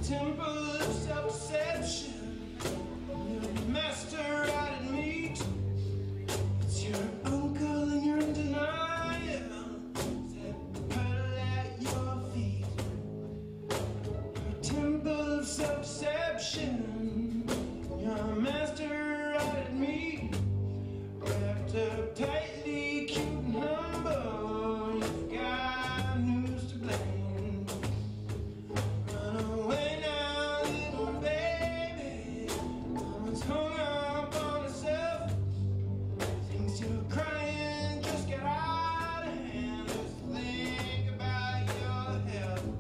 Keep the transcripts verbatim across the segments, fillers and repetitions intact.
temple of self-deception. You're the master out at meat. It's your uncle and you're in denial. Set the paddle at your feet. Your temple of self-deception. You're a master out at meat. Wrapped up tightly, cute and humble. You've got news to blame. Run away now, little baby. Mama's hung up on herself. Thinks you're crying, just get out of hand. Just think about your health.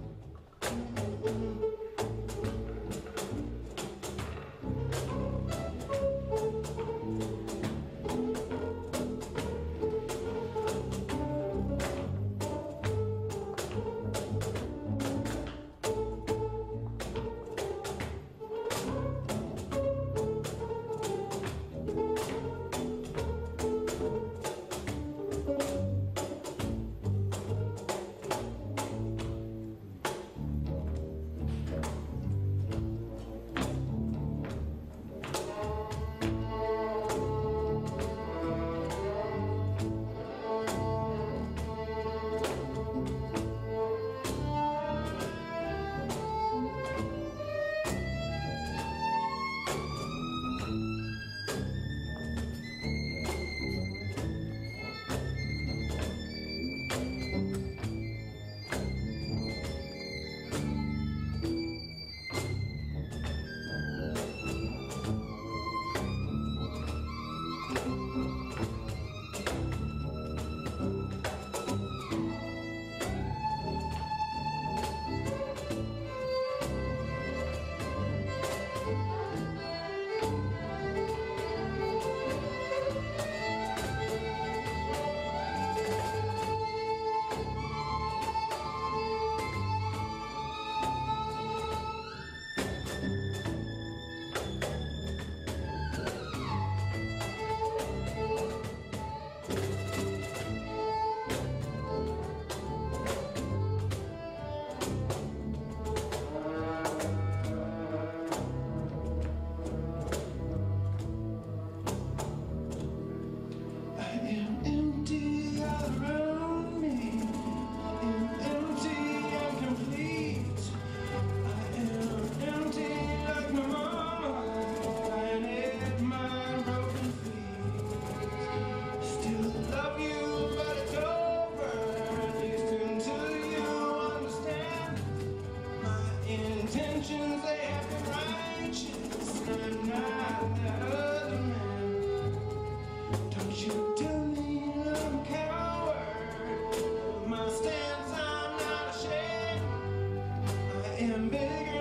Empty all around me. I am empty and complete. I am empty like my mama, lying at my broken feet. Still love you, but it's over. At least until you understand my intentions. They have been righteous. I'm not that other man. Don't you tell me I'm a coward. My stance, I'm not ashamed. I am bigger.